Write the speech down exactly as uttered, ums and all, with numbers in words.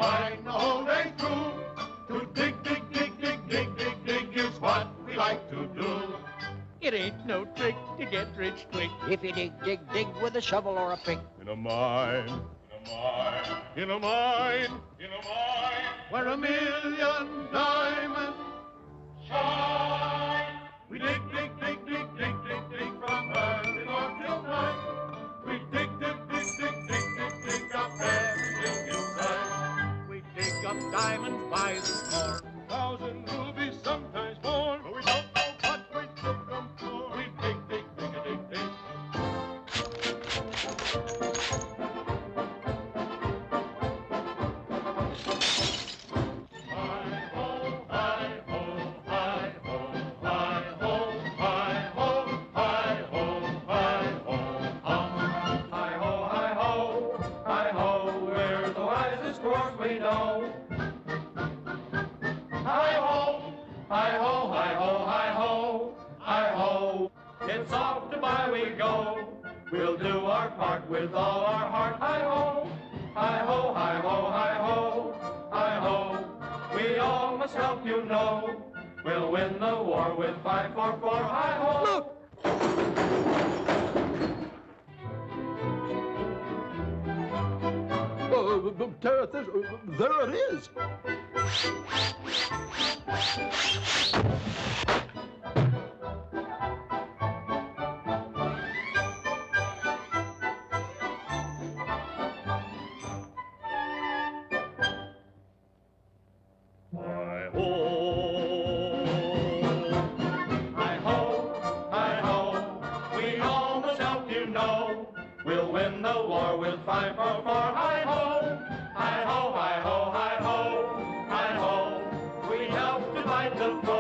mine the whole day through. To dig, dig, dig, dig, dig, dig, dig is what we like to do. It ain't no trick to get rich quick if you dig, dig, dig with a shovel or a pick. In a mine, in a mine, in a mine, in a mine, where a million diamonds shine. We dig, dig, dig, dig, dig, dig, dig from early morn till night. We dig, dig, dig, dig, dig, dig, dig up everything in sight. We dig up diamonds by the score, Thousand rubies, sometimes more, but we don't know what we dig them for. We dig, dig, dig, dig, dig. It's off to buy we go. We'll do our part with all our heart. Hi-ho, hi-ho, hi-ho, hi-ho, hi-ho. We all must help, you know. We'll win the war with five four four. Hi-ho. Look! Uh, there, there it is. We'll win the war with five four four. Hi-ho, hi-ho, hi-ho, hi-ho, hi-ho. We help to fight the